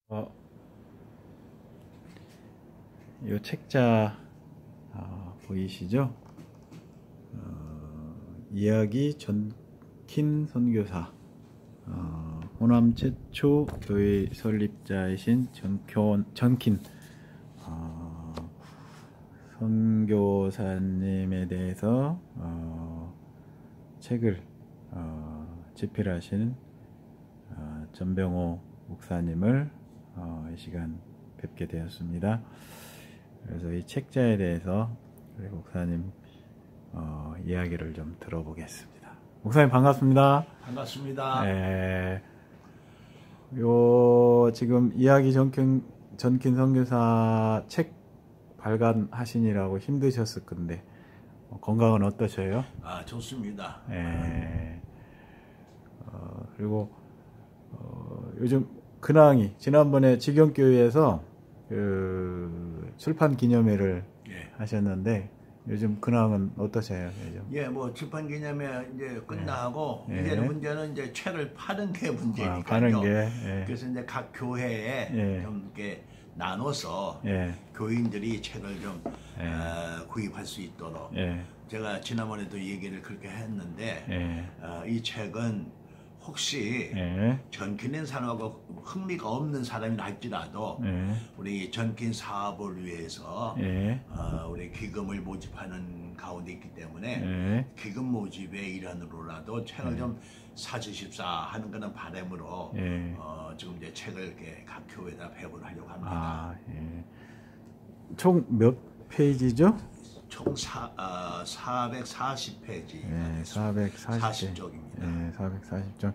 이 책자 보이시죠? 이야기 전킨 선교사, 호남 최초 교회 설립자이신 전킨 선교사님에 대해서 책을 집필하신 전병호 목사님을 이 시간 뵙게 되었습니다. 그래서 이 책자에 대해서 우리 목사님 이야기를 좀 들어보겠습니다. 목사님 반갑습니다. 반갑습니다. 지금 이야기 전킨 선교사 책 발간하시느라고 힘드셨을 건데 건강은 어떠셔요? 좋습니다. 그리고 요즘 근황이 지난번에 직영교회에서 출판 기념회를 하셨는데 요즘 근황은 어떠세요? 요즘? 뭐 출판 기념회 이제 끝나고 이제는 문제는 이제 책을 파는 게 문제니까요. 파는 게. 그래서 이제 각 교회에 좀 이렇게 나눠서 교인들이 책을 좀 구입할 수 있도록 제가 지난번에도 얘기를 그렇게 했는데 이 책은 혹시 전킨 사람하고 흥미가 없는 사람이 할지라도 우리 전킨 사업을 위해서 우리 기금을 모집하는 가운데 있기 때문에 기금 모집의 일환으로라도 책을 좀 사주십사 하는 그런 바람으로 지금 이제 책을 이렇게 각 교회에다 배분을 하려고 합니다. 총 몇 페이지죠? 총 440페이지. 440쪽입니다. 440쪽.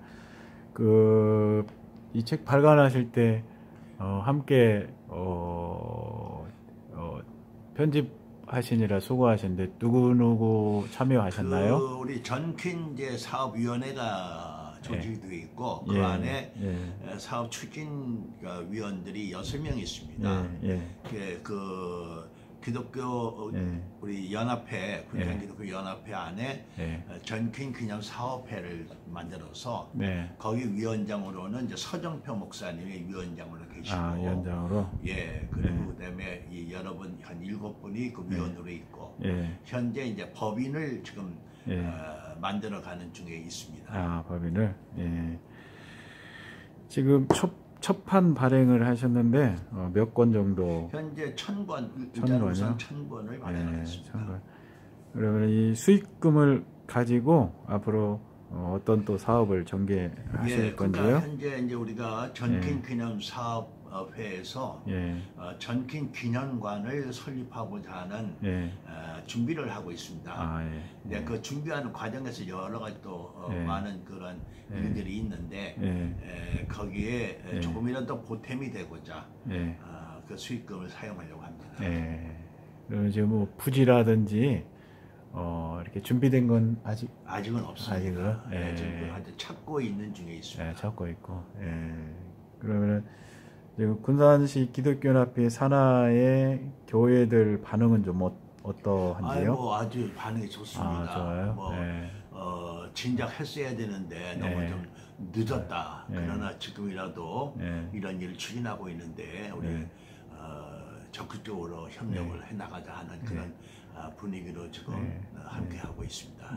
이 책 발간하실 때 함께 편집하시느라 수고하셨는데 누구 참여하셨나요? 우리 전킨 이제 사업위원회가 조직되어 있고 그 안에 사업 추진 위원들이 6명 있습니다. 기독교 우리 연합회, 군산 기독교 연합회 안에 전킨 기념 사업회를 만들어서 거기 위원장으로는 이제 서정표 목사님이 위원장으로 계시고, 위원장으로. 그리고 그다음에 여러분 한 7분이 그 위원으로 있고, 현재 이제 법인을 지금 만들어가는 중에 있습니다. 법인을. 지금 첫판 발행을 하셨는데 몇 권 정도? 현재 1000권, 우선 1000권을 발행했습니다. 그러면 이 수익금을 가지고 앞으로 어떤 또 사업을 전개하실 건지요? 그러니까 현재 이제 우리가 전킨 기념 사업회에서 전킨 기념관을 설립하고자 하는 준비를 하고 있습니다. 그 준비하는 과정에서 여러 가지 또 많은 그런 일들이 있는데 거기에 조금이라도 보탬이 되고자 그 수익금을 사용하려고 합니다. 그럼 지금 뭐 부지라든지 이렇게 준비된 건 아직은 없습니다. 지금 아직 찾고 있는 중에 있습니다. 찾고 있고. 그러면은 지금 군산시 기독교연합회 산하의 교회들 반응은 좀 어떠한지요? 아주 반응이 좋습니다. 좋아요. 진작 했어야 되는데 너무 좀 늦었다. 그러나 지금이라도 이런 일을 추진하고 있는데 우리 적극적으로 협력을 해나가자 하는 그런 분위기로 지금 함께하고 있습니다.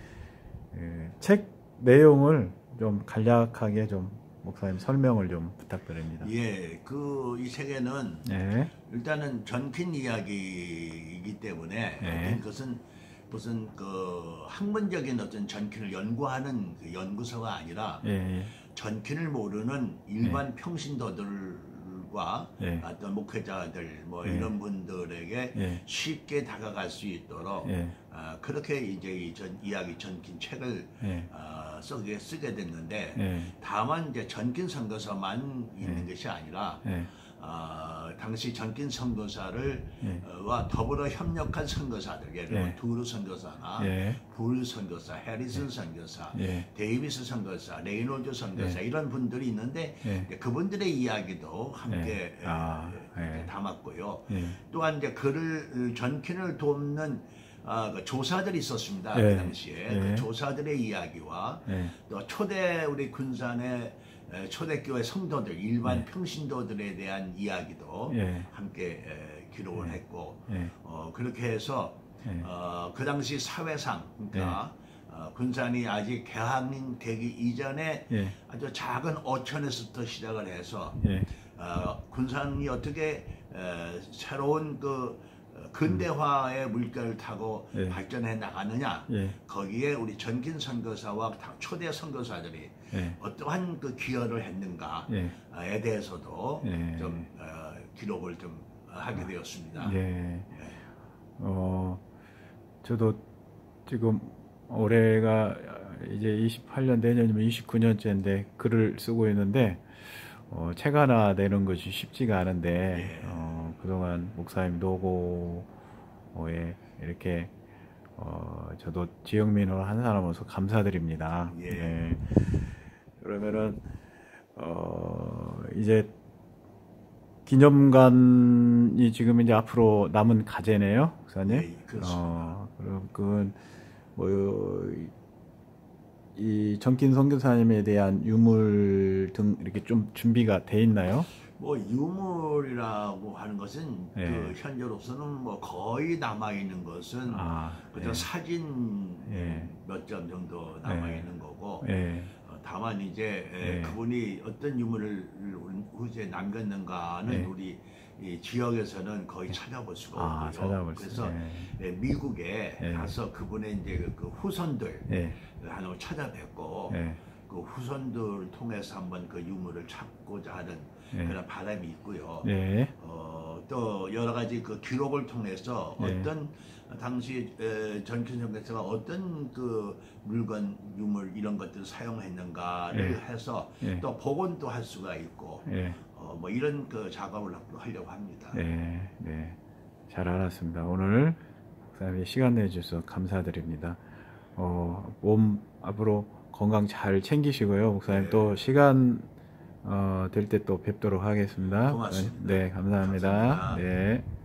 책 내용을 좀 간략하게 좀 목사님 설명을 좀 부탁드립니다. 이 책에는 일단은 전킨 이야기이기 때문에 그것은 무슨 그 학문적인 어떤 전킨을 연구하는 그 연구소가 아니라 전킨을 모르는 일반 평신도들과 어떤 목회자들 이런 분들에게 쉽게 다가갈 수 있도록 그렇게 이제 이 이야기 전킨 책을 쓰게 됐는데 다만 이제 전킨 선교사만 있는 것이 아니라 당시 전킨 선교사와 더불어 협력한 선교사들, 예를 들어 두루 선교사나 불 선교사, 해리슨 선교사, 데이비스 선교사, 레이놀드 선교사 이런 분들이 있는데 그분들의 이야기도 함께 담았고요. 또한 이제 그를 전킨을 돕는 그 조사들이 있었습니다. 그 당시에 그 조사들의 이야기와 또 초대 우리 군산의 초대교회 성도들, 일반 평신도들에 대한 이야기도 함께 기록을 했고 그렇게 해서 그 당시 사회상 그러니까 군산이 아직 개항되기 이전에 아주 작은 어촌에서부터 시작을 해서 군산이 어떻게 새로운 그 근대화의 물결을 타고 발전해 나가느냐 거기에 우리 전kin 선교사와 초대 선교사들이 어떠한 그 기여를 했는가에 대해서도 좀 기록을 좀 하게 되었습니다. 저도 지금 올해가 이제 28년, 내년이면 29년째인데 글을 쓰고 있는데 책 하나 내는 것이 쉽지가 않은데 그동안 목사님 노고에 이렇게 저도 지역민으로 한 사람으로서 감사드립니다. 그러면은 이제 기념관이 지금 이제 앞으로 남은 과제네요, 목사님. 그렇습니다. 그럼 그건 이 전kin 선교사님에 대한 유물 등 이렇게 좀 준비가 돼 있나요? 유물이라고 하는 것은 그 현재로서는 거의 남아 있는 것은 그저 사진 몇 점 정도 남아 있는 거고 다만 이제 그분이 어떤 유물을 후세에 남겼는가는 우리 이 지역에서는 거의 찾아볼 수가 없고요. 그래서 미국에 가서 그분의 이제 그 후손들 하나 찾아뵙고 그 후손들을 통해서 한번 그 유물을 찾고자 하는 그런 바람이 있고요. 또 여러 가지 그 기록을 통해서 어떤 당시 전kin 선교사가 어떤 그 물건, 유물 이런 것들을 사용했는가를 해서 또 복원도 할 수가 있고 이런 그 작업을 하려고 합니다. 잘 알았습니다. 오늘 목사님 시간 내주셔서 감사드립니다. 몸 앞으로 건강 잘 챙기시고요. 목사님 또 시간 될 때 또 뵙도록 하겠습니다. 고맙습니다. 감사합니다. 감사합니다.